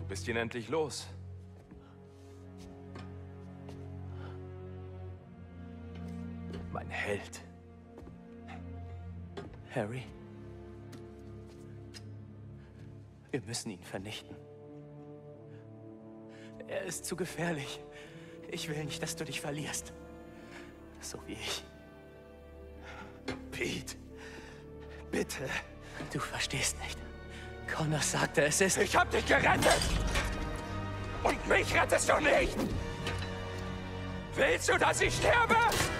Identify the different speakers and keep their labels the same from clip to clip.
Speaker 1: bist ihn endlich los. Mein Held.
Speaker 2: Harry? Wir müssen ihn vernichten. Er ist zu gefährlich. Ich will nicht, dass du dich verlierst. So wie ich.
Speaker 1: Pete, bitte.
Speaker 2: Du verstehst nicht. Connor sagte, es ist...
Speaker 1: Ich hab dich gerettet! Und mich rettest du nicht! Willst du, dass ich sterbe?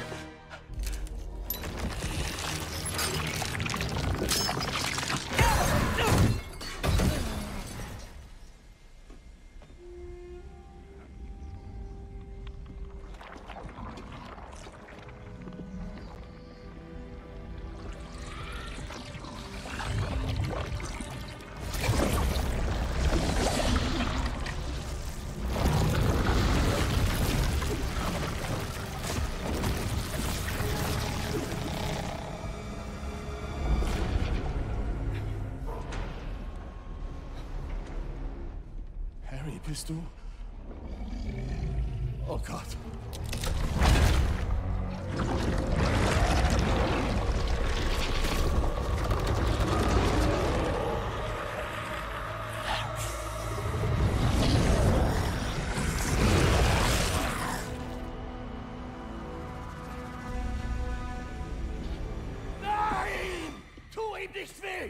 Speaker 3: Harry, bist du? Oh Gott.
Speaker 1: Nein! Tu ihm nicht weh!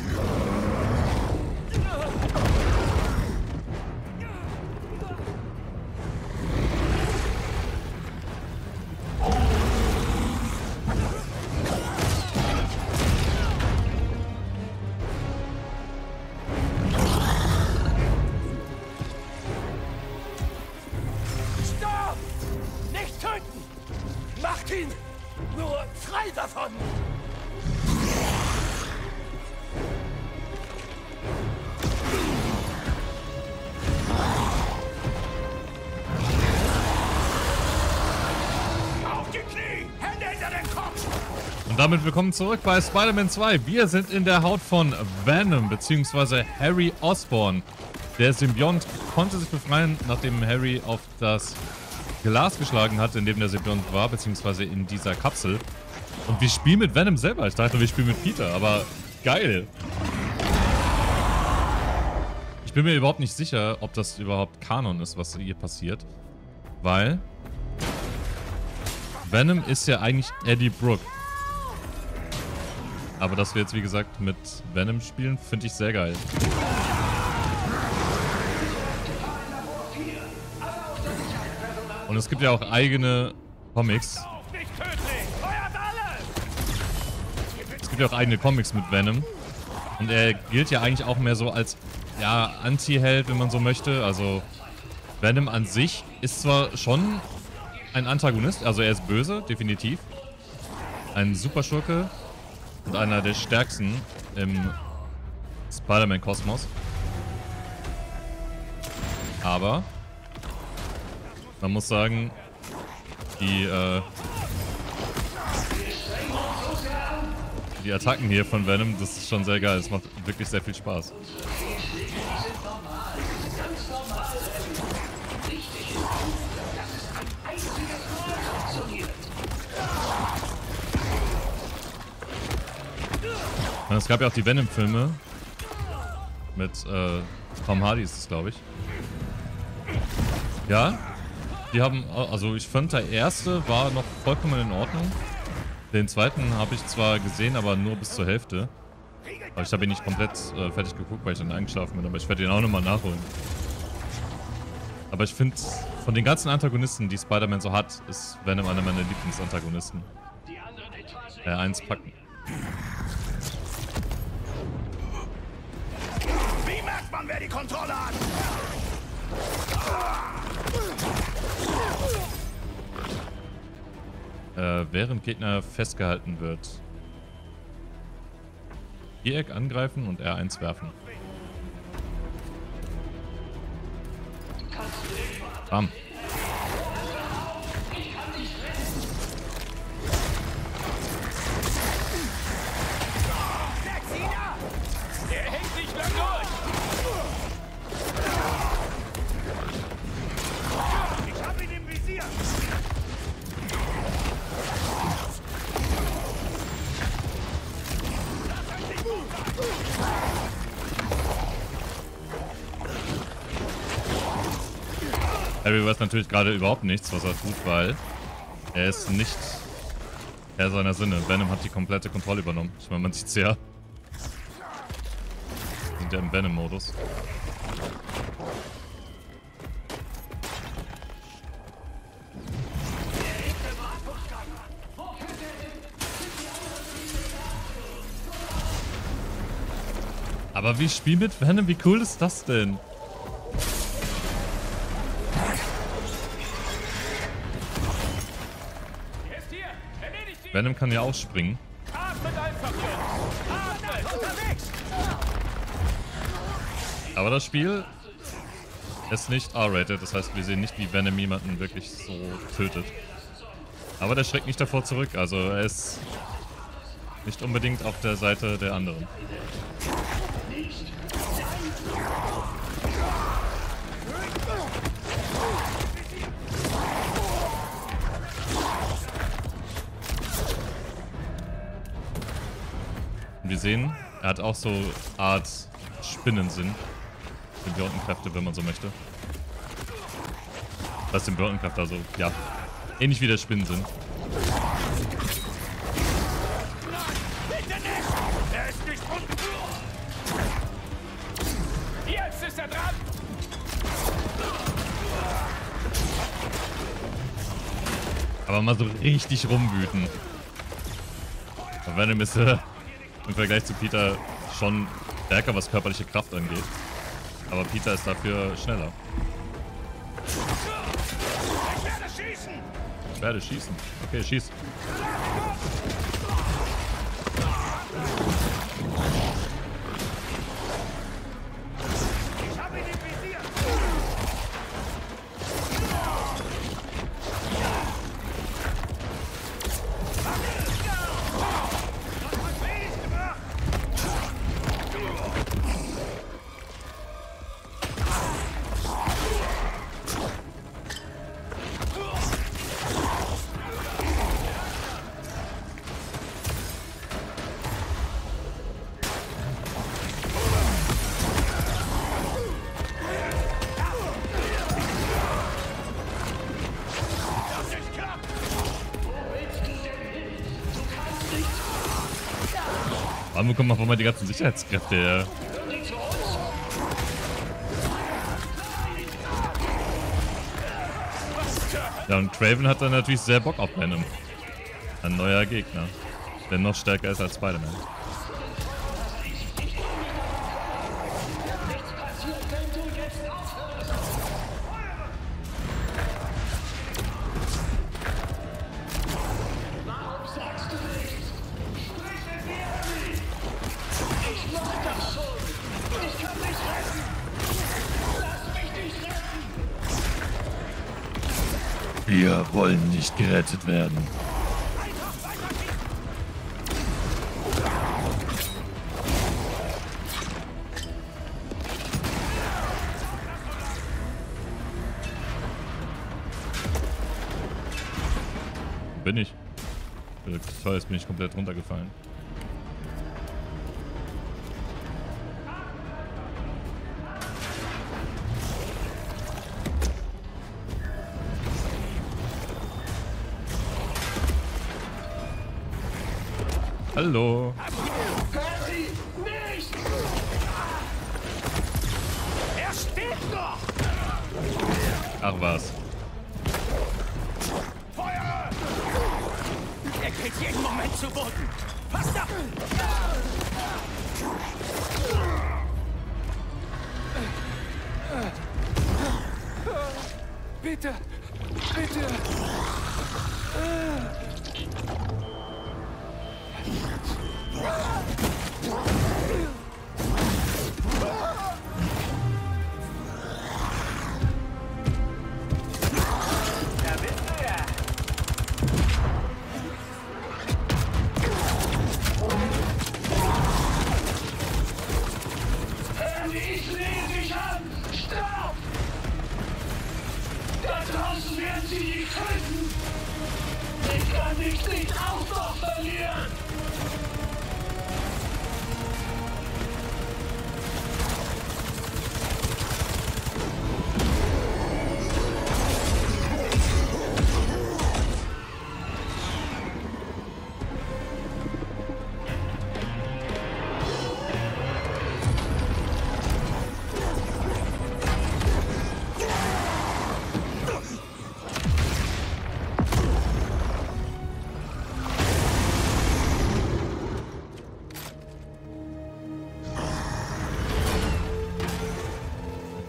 Speaker 1: Stopp! Nicht töten! Macht ihn nur frei davon! Auf die Knie! Hände hinter den Kopf!
Speaker 4: Und damit willkommen zurück bei Spider-Man 2. Wir sind in der Haut von Venom, beziehungsweise Harry Osborn. Der Symbiont konnte sich befreien, nachdem Harry auf das Glas geschlagen hat, in dem der Symbiont war, beziehungsweise in dieser Kapsel. Und wir spielen mit Venom selber. Ich dachte, wir spielen mit Peter, aber geil. Ich bin mir überhaupt nicht sicher, ob das überhaupt Kanon ist, was hier passiert. Weil Venom ist ja eigentlich Eddie Brock. Aber dass wir jetzt, wie gesagt, mit Venom spielen, finde ich sehr geil. Und es gibt ja auch eigene Comics. Es gibt ja auch eigene Comics mit Venom. Und er gilt ja eigentlich auch mehr so als, ja, Anti-Held, wenn man so möchte. Also Venom an sich ist zwar schon ein Antagonist, also er ist böse, definitiv. Ein Superschurke und einer der stärksten im Spider-Man-Kosmos. Aber man muss sagen, die Attacken hier von Venom, das ist schon sehr geil. Das macht wirklich sehr viel Spaß. Und es gab ja auch die Venom-Filme mit Tom Hardy ist es, glaube ich. Ja, die haben, also ich fand, der erste war noch vollkommen in Ordnung. Den zweiten habe ich zwar gesehen, aber nur bis zur Hälfte. Aber ich habe ihn nicht komplett fertig geguckt, weil ich dann eingeschlafen bin. Aber ich werde ihn auch nochmal nachholen. Aber ich finde, von den ganzen Antagonisten, die Spider-Man so hat, ist Venom einer meiner Lieblingsantagonisten. Eins packen.
Speaker 1: Wie merkt man, wer die Kontrolle hat?
Speaker 4: Während Gegner festgehalten wird. Viereck angreifen und R1 werfen. Bam.
Speaker 1: Der hängt nicht lang durch!
Speaker 4: Harry weiß natürlich gerade überhaupt nichts, was er tut, weil er ist nicht Herr seiner Sinne. Venom hat die komplette Kontrolle übernommen. Ich meine, man sieht's ja. Wir sind ja im Venom-Modus. Aber wie Spiel mit Venom, wie cool ist das denn? Venom kann ja auch springen. Aber das Spiel ist nicht R-rated, das heißt, wir sehen nicht, wie Venom jemanden wirklich so tötet. Aber der schreckt nicht davor zurück, also er ist nicht unbedingt auf der Seite der anderen. Wir sehen, er hat auch so Art Spinnensinn. Symbiontenkräfte, wenn man so möchte. Was Symbiontenkräfte, also ja. Ähnlich wie der Spinnensinn.
Speaker 1: Bitte nicht! Er ist nicht unten! Jetzt ist er dran!
Speaker 4: Aber mal so richtig rumwüten. Und Venom ist im Vergleich zu Peter schon stärker, was körperliche Kraft angeht. Aber Peter ist dafür schneller.
Speaker 1: Ich werde schießen!
Speaker 4: Ich werde schießen. Okay, schieß.
Speaker 1: Ich habe ihn im Visier!
Speaker 4: Warum kommen auf einmal die ganzen Sicherheitskräfte her? Ja, und Kraven hat dann natürlich sehr Bock auf Venom. Ein neuer Gegner, der noch stärker ist als Spider-Man. Wir wollen nicht gerettet werden. Bin ich. Toll, jetzt bin ich komplett runtergefallen. Hallo.
Speaker 1: Nicht! Er steht noch!
Speaker 4: Ach was.
Speaker 1: Feuer! Er geht jeden Moment zu Boden! Passt auf! Bitte! Bitte!
Speaker 3: Ich lehne dich an! Stopp! Da draußen werden sie dich töten! Ich kann dich nicht auch noch verlieren!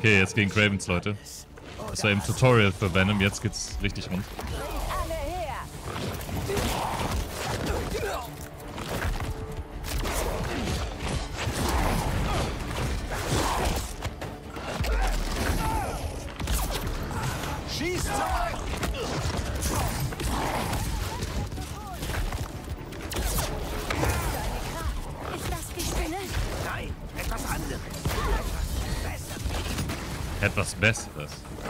Speaker 4: Okay, jetzt gegen Cravens, Leute. Das war eben Tutorial für Venom, jetzt geht's richtig rund.
Speaker 5: Alle her!
Speaker 1: Schieß zurück!
Speaker 5: Ist das die Spinne?
Speaker 1: Nein, etwas anderes.
Speaker 4: Etwas Besseres.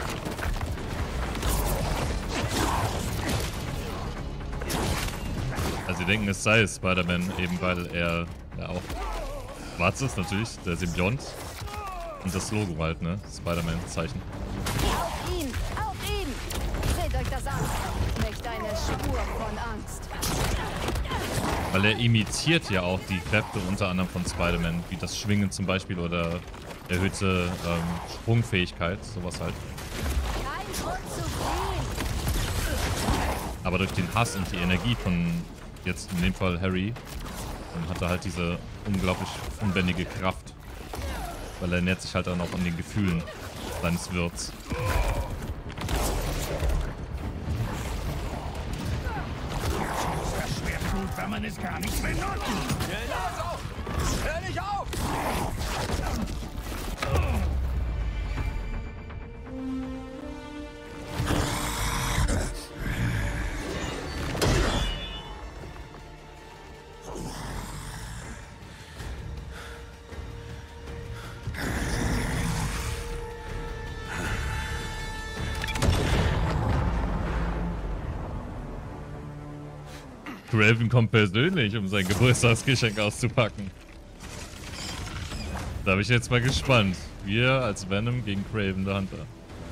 Speaker 4: Also sie denken, es sei Spider-Man, eben weil er ja auch schwarz ist natürlich, der Symbiont. Und das Logo halt, ne? Spider-Man-Zeichen.
Speaker 5: Auf ihn! Auf ihn! Seht euch das an! Nicht eine Spur von Angst.
Speaker 4: Weil er imitiert ja auch die Kräfte unter anderem von Spider-Man, wie das Schwingen zum Beispiel oder erhöhte Sprungfähigkeit, sowas halt.
Speaker 5: Kein Grund zu fliehen!
Speaker 4: Aber durch den Hass und die Energie von jetzt in dem Fall Harry, hat er halt diese unglaublich unbändige Kraft. Weil er ernährt sich halt dann auch an den Gefühlen seines Wirts.
Speaker 3: Das schwer tut, wenn man es gar nicht benutzt.
Speaker 1: Genau so! Hör nicht auf!
Speaker 4: Craven kommt persönlich, um sein Geburtstagsgeschenk auszupacken. Da bin ich jetzt mal gespannt. Wir als Venom gegen Craven the Hunter.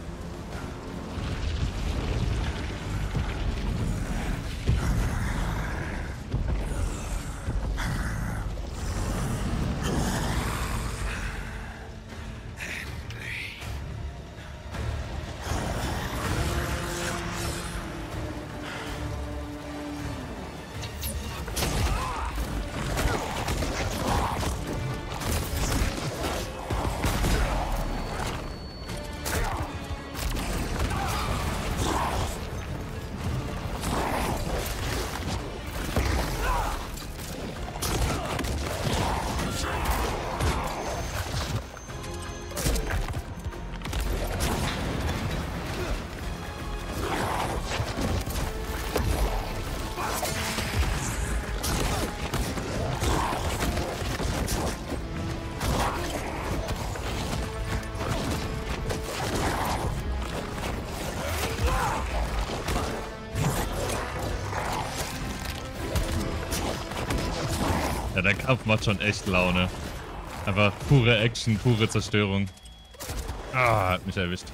Speaker 4: Ja, der Kampf macht schon echt Laune. Einfach pure Action, pure Zerstörung. Ah, hat mich erwischt.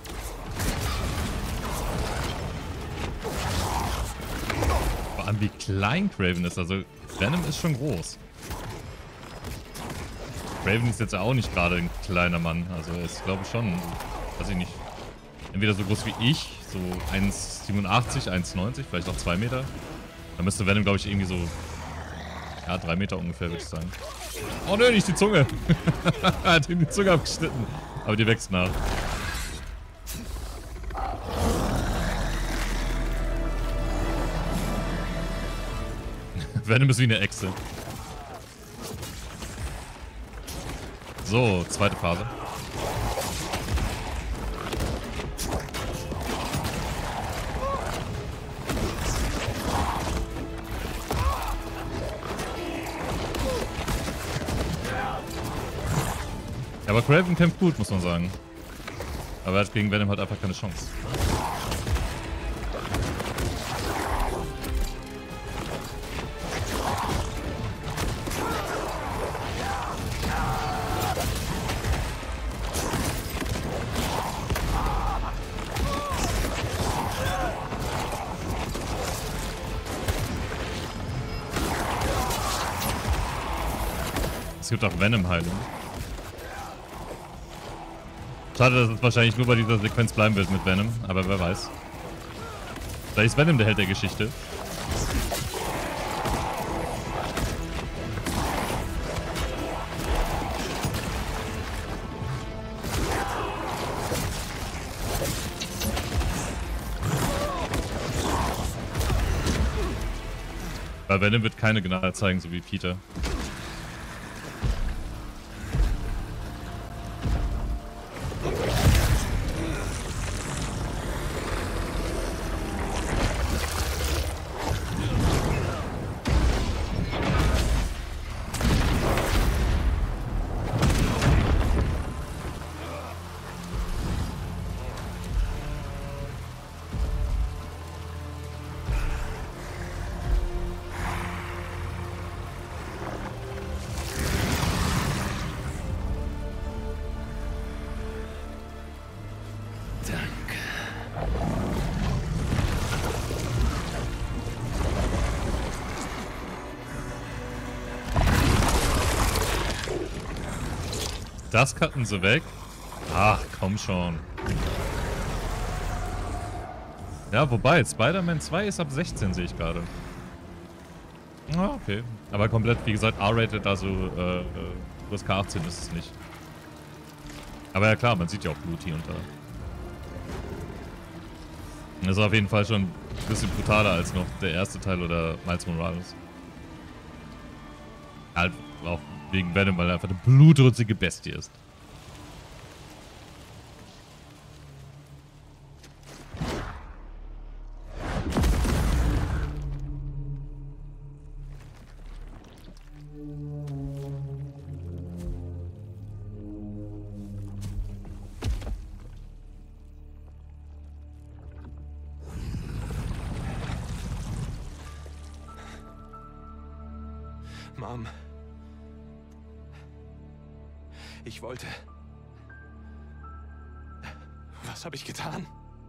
Speaker 4: Vor allem wie klein Craven ist. Also Venom ist schon groß. Craven ist jetzt auch nicht gerade ein kleiner Mann. Also er ist, glaube ich, schon, weiß ich nicht, entweder so groß wie ich, so 1,87, 1,90, vielleicht auch 2 Meter. Da müsste Venom, glaube ich, irgendwie so, ja, 3 Meter ungefähr, würde ich sagen. Oh nö, nicht die Zunge. Er hat ihm die Zunge abgeschnitten. Aber die wächst nach. Venom ist wie eine Echse. So, zweite Phase. Ja, aber Craven kämpft gut, muss man sagen. Aber er hat gegen Venom halt einfach keine Chance. Es gibt auch Venom-Heilung. Schade, dass es wahrscheinlich nur bei dieser Sequenz bleiben wird mit Venom, aber wer weiß. Vielleicht ist Venom der Held der Geschichte. Weil Venom wird keine Gnade zeigen, so wie Peter. Das cutten sie weg. Ach, komm schon. Ja, wobei, Spider-Man 2 ist ab 16, sehe ich gerade. Ah, okay. Aber komplett, wie gesagt, R-rated, also USK 18 ist es nicht. Aber ja klar, man sieht ja auch Blut hier und da. Das ist auf jeden Fall schon ein bisschen brutaler als noch der erste Teil oder Miles Morales. Halt auch wegen Venom, weil er einfach eine blutrünstige Bestie ist.
Speaker 2: Mom. Ich wollte... Was habe ich getan?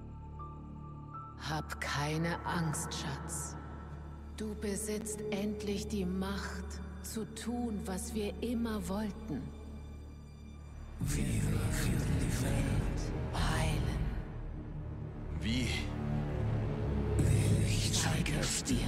Speaker 6: Hab keine Angst, Schatz. Du besitzt endlich die Macht, zu tun, was wir immer wollten. Wir werden die Welt heilen.
Speaker 2: Wie?
Speaker 6: Ich zeige es dir.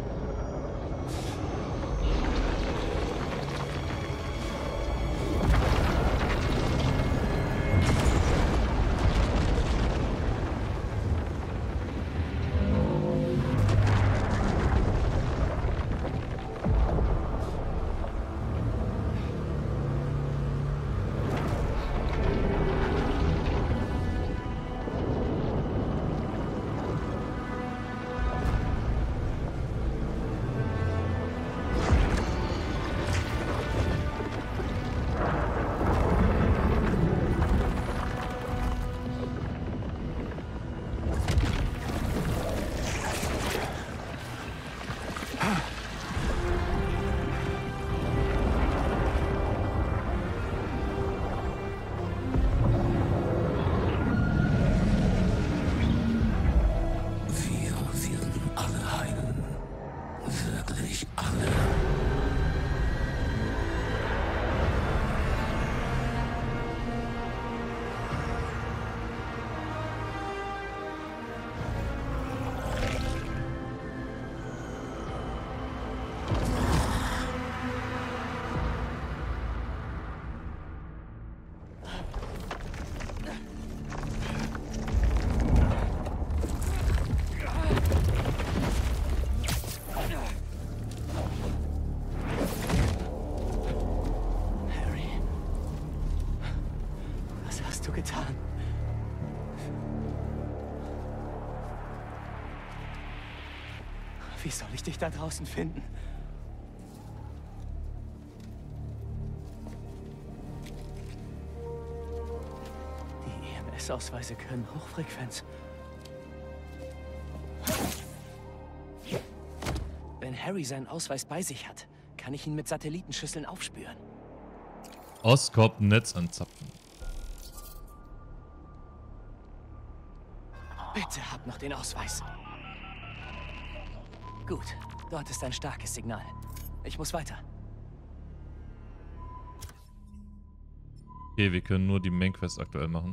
Speaker 2: Getan. Wie soll ich dich da draußen finden? Die EMS-Ausweise können Hochfrequenz. Wenn Harry seinen Ausweis bei sich hat, kann ich ihn mit Satellitenschüsseln aufspüren.
Speaker 4: Oscorp Netz anzapfen.
Speaker 2: Bitte hab noch den Ausweis. Gut, dort ist ein starkes Signal. Ich muss weiter.
Speaker 4: Okay, wir können nur die Main Quest aktuell machen.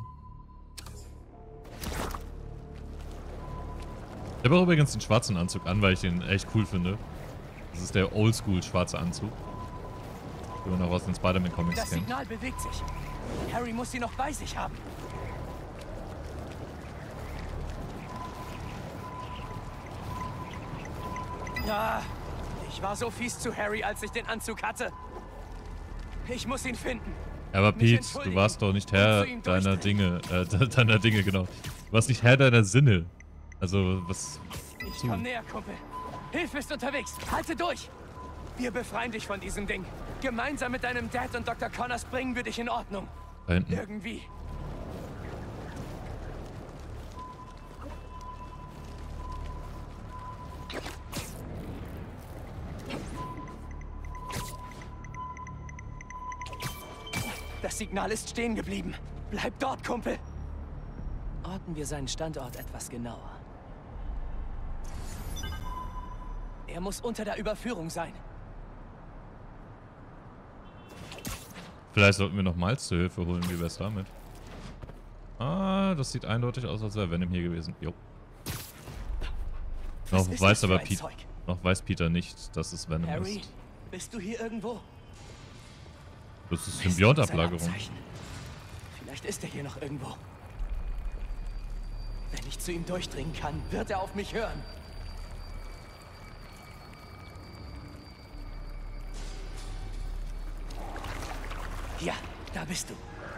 Speaker 4: Ich habe auch übrigens den schwarzen Anzug an, weil ich den echt cool finde. Das ist der Oldschool schwarze Anzug, den man auch aus den Spider-Man Comics
Speaker 2: Das
Speaker 4: kennt.
Speaker 2: Signal bewegt sich. Harry muss sie noch bei sich haben. Ja, ich Ich war so fies zu Harry, als ich den Anzug hatte. Ich muss ihn finden.
Speaker 4: Aber Pete, du warst doch nicht Herr deiner Dinge. Deiner Dinge, genau. Du warst nicht Herr deiner Sinne. Also, was...
Speaker 2: Ich komm näher, Kumpel. Hilfe ist unterwegs. Halte durch. Wir befreien dich von diesem Ding. Gemeinsam mit deinem Dad und Dr. Connors bringen wir dich in Ordnung.
Speaker 4: Da hinten.
Speaker 2: Irgendwie. Das Signal ist stehen geblieben. Bleib dort, Kumpel. Orten wir seinen Standort etwas genauer. Er muss unter der Überführung sein.
Speaker 4: Vielleicht sollten wir noch Miles zur Hilfe holen. Wie wär's damit? Ah, das sieht eindeutig aus, als wäre Venom hier gewesen. Jo. Noch weiß Peter nicht, dass es Venom
Speaker 2: Harry,
Speaker 4: ist.
Speaker 2: bist du hier irgendwo?
Speaker 4: Das ist Symbiont-Ablagerung.
Speaker 2: Vielleicht ist er hier noch irgendwo. Wenn ich zu ihm durchdringen kann, wird er auf mich hören. Ja, da bist du.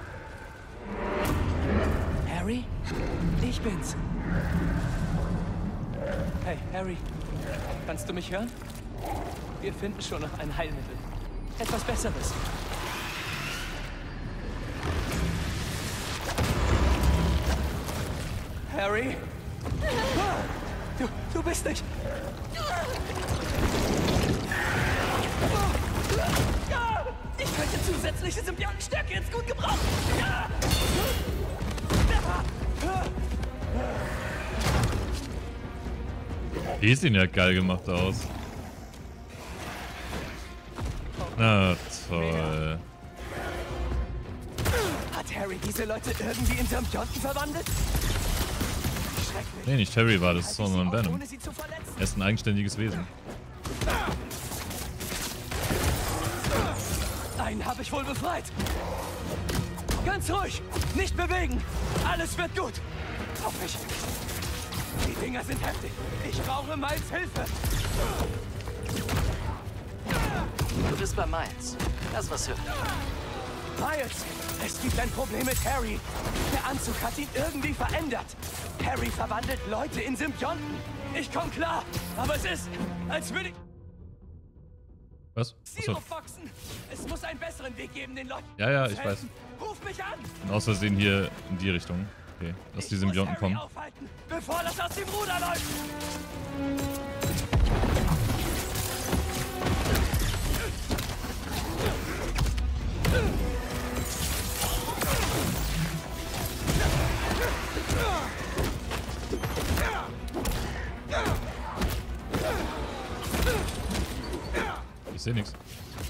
Speaker 2: Harry? Ich bin's. Hey, Harry. Kannst du mich hören? Wir finden schon noch ein Heilmittel. Etwas Besseres. Harry? Du bist nicht... Ich könnte zusätzliche Symbiontenstärke jetzt gut gebrauchen.
Speaker 4: Die sehen ja geil gemacht aus. Na toll.
Speaker 2: Hat Harry diese Leute irgendwie in Symbionten verwandelt? Schrecklich.
Speaker 4: Nee, nicht Harry war das, sondern Venom.
Speaker 2: Ohne sie zu verletzen.
Speaker 4: Er ist ein eigenständiges Wesen.
Speaker 2: Einen habe ich wohl befreit. Ganz ruhig. Nicht bewegen. Alles wird gut. Auf mich. Die Dinger sind heftig. Ich brauche Miles Hilfe.
Speaker 7: Du bist bei Miles. Lass was hören.
Speaker 2: Miles, es gibt ein Problem mit Harry. Der Anzug hat ihn irgendwie verändert. Harry verwandelt Leute in Symbionten. Ich komm klar, aber es ist, als würde ich...
Speaker 4: Was? Achso.
Speaker 2: Boxen. Es muss einen besseren Weg geben, den Leuten.
Speaker 4: Ja,
Speaker 2: zu
Speaker 4: ich weiß.
Speaker 2: helfen. Ruf mich an.
Speaker 4: Und aus Versehen hier in die Richtung. Okay, dass die Symbionten
Speaker 2: Ich muss Harry
Speaker 4: kommen.
Speaker 2: aufhalten, bevor das aus dem Ruder läuft.
Speaker 4: Ich sehe nichts.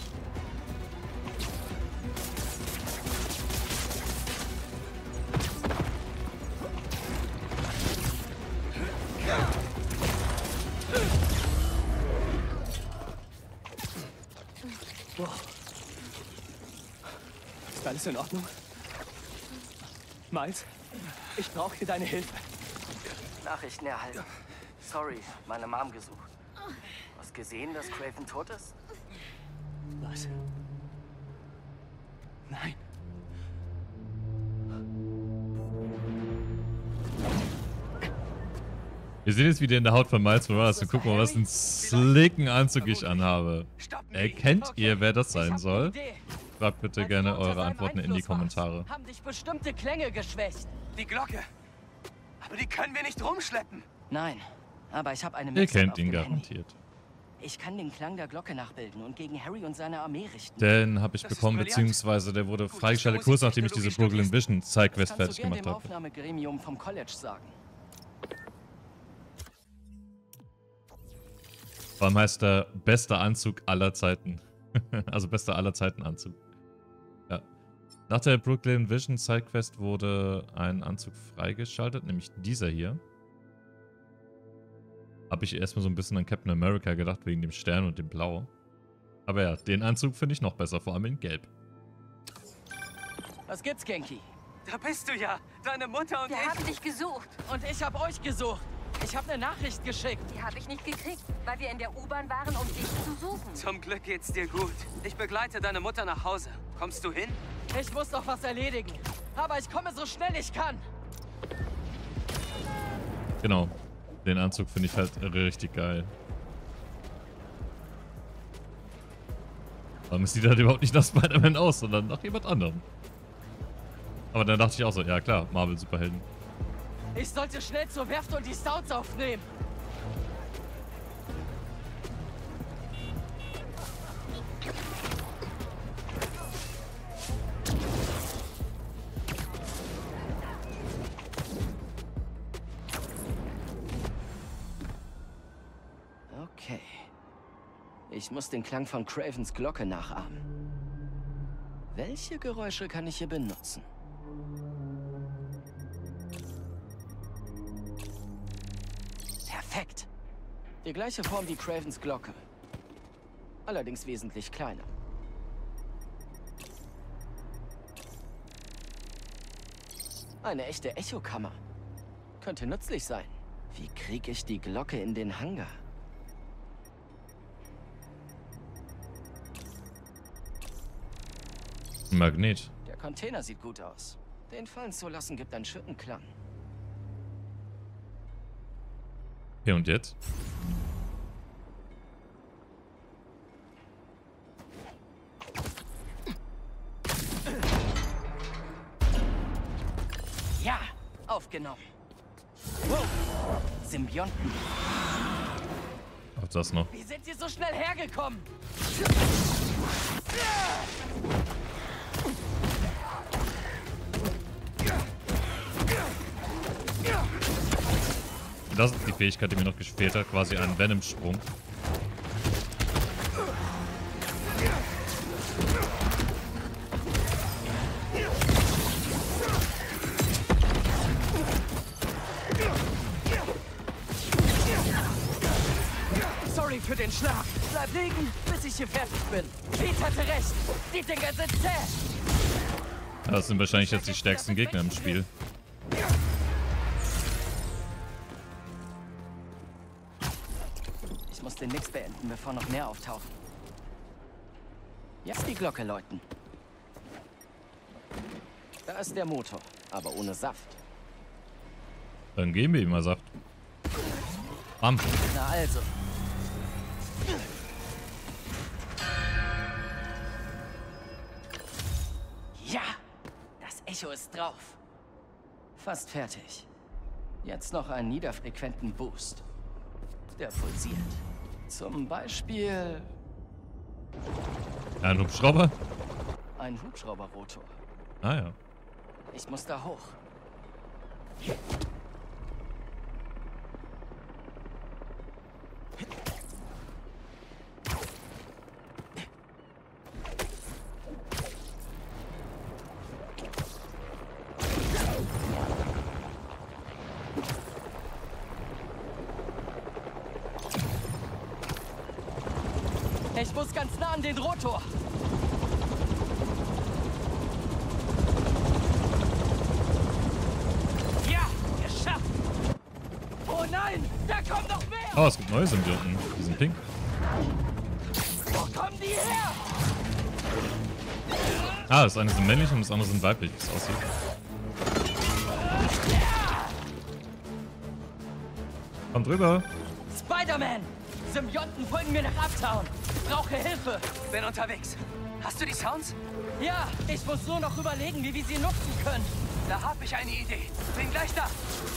Speaker 2: Ist alles in Ordnung? Miles, ich brauche hier deine Hilfe.
Speaker 7: Nachrichten erhalten. Sorry, meine Mom gesucht. Hast gesehen, dass Craven tot ist?
Speaker 2: Was? Nein.
Speaker 4: Wir sehen jetzt wieder in der Haut von Miles Morales und gucken mal, was für einen slicken Anzug ich anhabe. Erkennt ihr, wer das sein soll? Schreibt bitte gerne eure Antworten in die Kommentare.
Speaker 7: Haben dich bestimmte Klänge geschwächt?
Speaker 2: Die Glocke. Aber die können wir nicht rumschleppen.
Speaker 7: Nein, aber ich habe eine
Speaker 4: Ihr
Speaker 7: Mixtape
Speaker 4: kennt
Speaker 7: auf
Speaker 4: ihn
Speaker 7: dem Handy.
Speaker 4: garantiert.
Speaker 7: Ich kann den Klang der Glocke nachbilden und gegen Harry und seine Armee richten.
Speaker 4: Den habe ich
Speaker 2: Das ist
Speaker 4: bekommen,
Speaker 2: brillant.
Speaker 4: beziehungsweise der wurde freigeschaltet, kurz nachdem ich diese Brooklyn Vision Sidequest
Speaker 7: Kannst du
Speaker 4: fertig
Speaker 7: gern
Speaker 4: gemacht
Speaker 7: dem
Speaker 4: habe.
Speaker 7: Aufnahmegremium vom College sagen.
Speaker 4: Vor allem heißt der bester Anzug aller Zeiten. Also bester aller Zeiten Anzug. Ja. Nach der Brooklyn Vision Sidequest wurde ein Anzug freigeschaltet, nämlich dieser hier. Habe ich erstmal so ein bisschen an Captain America gedacht, wegen dem Stern und dem Blau. Aber ja, den Anzug finde ich noch besser, vor allem in Gelb.
Speaker 7: Was gibt's, Genki?
Speaker 2: Da bist du ja. Deine Mutter und
Speaker 5: Wir
Speaker 2: ich.
Speaker 5: haben dich gesucht.
Speaker 7: Und ich hab euch gesucht.
Speaker 2: Ich habe eine Nachricht geschickt.
Speaker 8: Die habe ich nicht gekriegt, weil wir in der U-Bahn waren, um dich zu suchen.
Speaker 7: Zum Glück geht's dir gut. Ich begleite deine Mutter nach Hause. Kommst du hin?
Speaker 2: Ich muss noch was erledigen. Aber ich komme so schnell ich kann.
Speaker 4: Genau. Den Anzug finde ich halt richtig geil. Aber es sieht halt überhaupt nicht nach Spider-Man aus, sondern nach jemand anderem. Aber dann dachte ich auch so, ja klar, Marvel-Superhelden.
Speaker 2: Ich sollte schnell zur Werft und die Stouts aufnehmen.
Speaker 7: Okay. Ich muss den Klang von Cravens Glocke nachahmen. Welche Geräusche kann ich hier benutzen? Perfekt. Die gleiche Form wie Cravens Glocke. Allerdings wesentlich kleiner. Eine echte Echokammer. Könnte nützlich sein. Wie kriege ich die Glocke in den Hangar?
Speaker 4: Ein Magnet.
Speaker 7: Der Container sieht gut aus. Den fallen zu lassen gibt einen schönen Klang.
Speaker 4: Okay, und jetzt?
Speaker 7: Ja, aufgenommen. Wow. Symbionten.
Speaker 4: Auch das noch.
Speaker 2: Wie sind Sie so schnell hergekommen?
Speaker 4: Das ist die Fähigkeit, die mir noch gefehlt hat. Quasi ein Venom-Sprung.
Speaker 2: Sorry für den Schlag. Bleib liegen, bis ich hier fertig bin. Pete hatte recht. Die Dinger sind zäh.
Speaker 4: Das sind wahrscheinlich jetzt die stärksten Gegner im Spiel.
Speaker 7: Ich muss den Mix beenden, bevor noch mehr auftauchen. Jetzt die Glocke läuten. Da ist der Motor, aber ohne Saft.
Speaker 4: Dann geben wir ihm mal Saft. Bam.
Speaker 7: Na also. Ja, das Echo ist drauf. Fast fertig. Jetzt noch einen niederfrequenten Boost. Der pulsiert. Zum Beispiel
Speaker 4: Ja, ein Hubschrauber?
Speaker 7: ein Hubschrauberrotor.
Speaker 4: Ah ja.
Speaker 7: Ich muss da hoch.
Speaker 2: Ich muss ganz nah an den Rotor. Ja, geschafft. Oh nein, da kommen noch mehr.
Speaker 4: Oh, es gibt neue Symbionten. Die sind pink.
Speaker 2: Wo kommen die her?
Speaker 4: Ah, das eine sind männlich und das andere sind weiblich, wie es aussieht. Kommt rüber.
Speaker 2: Spider-Man! Symbionten folgen mir nach Uptown. Brauche Hilfe.
Speaker 7: Bin unterwegs. Hast du die Sounds?
Speaker 2: Ja, ich muss nur noch überlegen, wie wir sie nutzen können.
Speaker 7: Da hab ich eine Idee. Bin gleich da.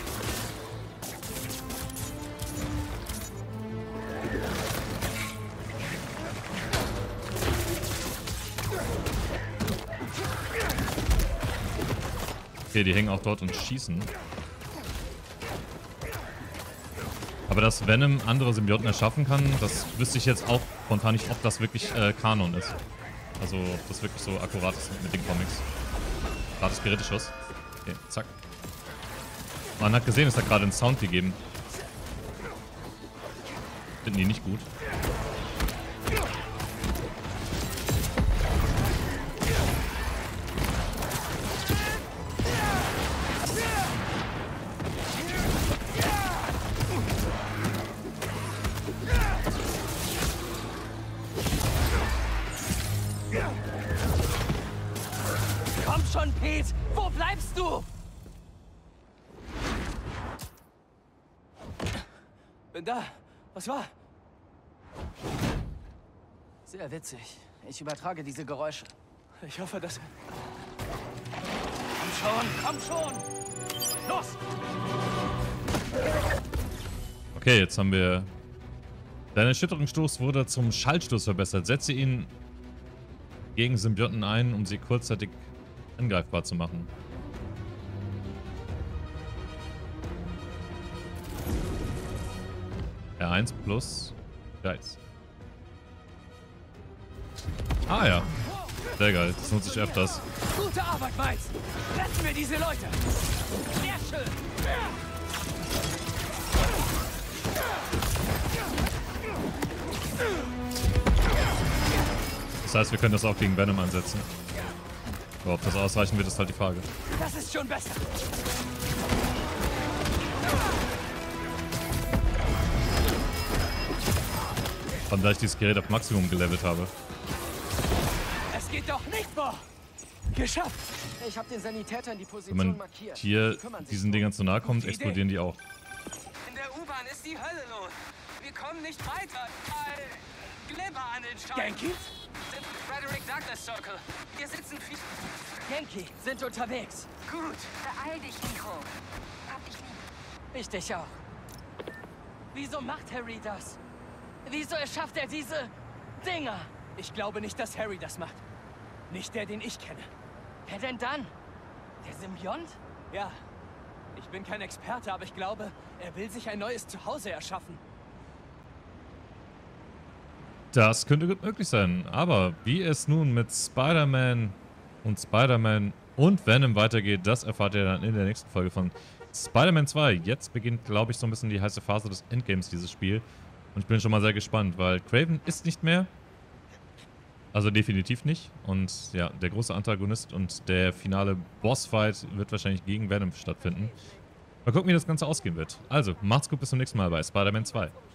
Speaker 4: Okay, die hängen auch dort und schießen. Aber dass Venom andere Symbionten erschaffen kann, das wüsste ich jetzt auch spontan nicht, ob das wirklich Kanon ist. Also, ob das wirklich so akkurat ist mit den Comics. Gratis Geräteschuss. Okay, zack. Man hat gesehen, es hat gerade einen Sound gegeben. Finden die nicht gut.
Speaker 2: Komm schon, Pete! Wo bleibst du? Bin da. Was war?
Speaker 7: Sehr witzig. Ich übertrage diese Geräusche.
Speaker 2: Ich hoffe, dass... Komm schon! Los!
Speaker 4: Okay, jetzt haben wir... Dein Erschütterungsstoß wurde zum Schaltstoß verbessert. Setze ihn gegen Symbionten ein, um sie kurzzeitig angreifbar zu machen. R1 plus Geiz. Ah ja. Sehr geil. Das nutze ich öfters.
Speaker 2: Gute Arbeit, Miles! Retten wir diese Leute! Sehr schön!
Speaker 4: Das heißt, wir können das auch gegen Venom ansetzen. Aber ob das ausreichen wird, ist halt die Frage.
Speaker 2: Das ist schon besser.
Speaker 4: Vor allem, da ich dieses Gerät auf Maximum gelevelt habe.
Speaker 2: Es geht doch nicht vor! Geschafft!
Speaker 7: Ich habe den Sanitätern die
Speaker 4: Wenn
Speaker 7: Position
Speaker 4: man
Speaker 7: markiert.
Speaker 4: hier
Speaker 7: Die kümmern sich
Speaker 4: diesen
Speaker 7: drum.
Speaker 4: Dingern zu nahe kommt, explodieren die auch.
Speaker 2: In der U-Bahn ist die Hölle los. Wir kommen nicht weiter. Glibber an den Steinen. Genki?
Speaker 8: Sind im Frederick Douglass Circle. Wir sitzen viel...
Speaker 2: Genki sind unterwegs.
Speaker 8: Gut. Beeil dich, Nico. Hab dich lieb.
Speaker 2: Ich dich auch. Wieso macht Harry das? Wieso erschafft er diese Dinger? Ich glaube nicht, dass Harry das macht. Nicht der, den ich kenne. Wer denn dann? Der Symbiont? Ja. Ich bin kein Experte, aber ich glaube, er will sich ein neues Zuhause erschaffen.
Speaker 4: Das könnte gut möglich sein. Aber wie es nun mit Spider-Man und Venom weitergeht, das erfahrt ihr dann in der nächsten Folge von Spider-Man 2. Jetzt beginnt, glaube ich, so ein bisschen die heiße Phase des Endgames, dieses Spiel. Und ich bin schon mal sehr gespannt, weil Kraven ist nicht mehr. Also definitiv nicht. Und ja, der große Antagonist und der finale Bossfight wird wahrscheinlich gegen Venom stattfinden. Mal gucken, wie das Ganze ausgehen wird. Also, macht's gut, bis zum nächsten Mal bei Spider-Man 2.